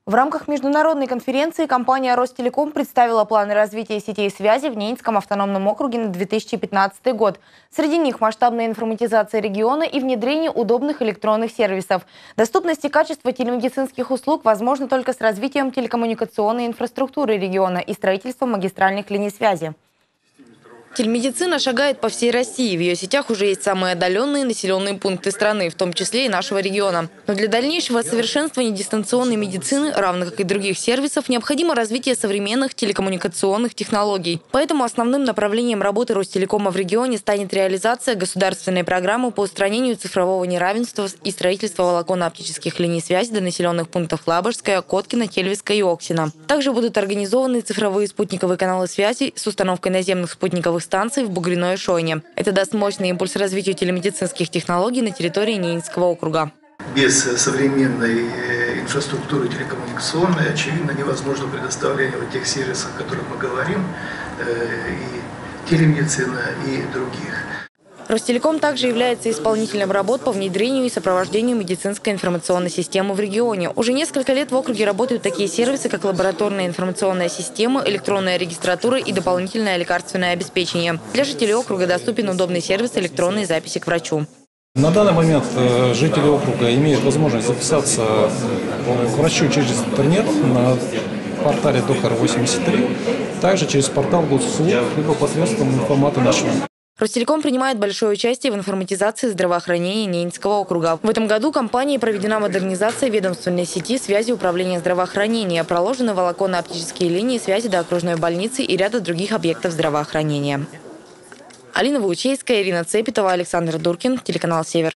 В рамках международной конференции компания «Ростелеком» представила планы развития сетей связи в Ненецком автономном округе на 2015 год. Среди них масштабная информатизация региона и внедрение удобных электронных сервисов. Доступность и качество телемедицинских услуг возможно только с развитием телекоммуникационной инфраструктуры региона и строительством магистральных линий связи. Телемедицина шагает по всей России. В ее сетях уже есть самые отдаленные населенные пункты страны, в том числе и нашего региона. Но для дальнейшего совершенствования дистанционной медицины, равно как и других сервисов, необходимо развитие современных телекоммуникационных технологий. Поэтому основным направлением работы Ростелекома в регионе станет реализация государственной программы по устранению цифрового неравенства и строительства волоконно-оптических линий связи до населенных пунктов Лабожская, Коткина, Кельвиска и Оксина. Также будут организованы цифровые спутниковые каналы связи с установкой наземных спутниковых станций в Бугрино и Шойне. Это даст мощный импульс развитию телемедицинских технологий на территории Ненецкого округа. Без современной инфраструктуры телекоммуникационной, очевидно, невозможно предоставление вот тех сервисов, о которых мы говорим, и телемедицина, и других. Ростелеком также является исполнителем работ по внедрению и сопровождению медицинской информационной системы в регионе. Уже несколько лет в округе работают такие сервисы, как лабораторная информационная система, электронная регистратура и дополнительное лекарственное обеспечение. Для жителей округа доступен удобный сервис электронной записи к врачу. На данный момент жители округа имеют возможность записаться к врачу через интернет на портале Доктор 83, также через портал госуслуг, либо посредством информата нашего. Ростелеком принимает большое участие в информатизации здравоохранения Ненецкого округа. В этом году компанией проведена модернизация ведомственной сети связи управления здравоохранения, проложены волоконно-оптические линии связи до окружной больницы и ряда других объектов здравоохранения. Алина Ваучейская, Ирина Цепетова, Александр Дуркин, телеканал «Север».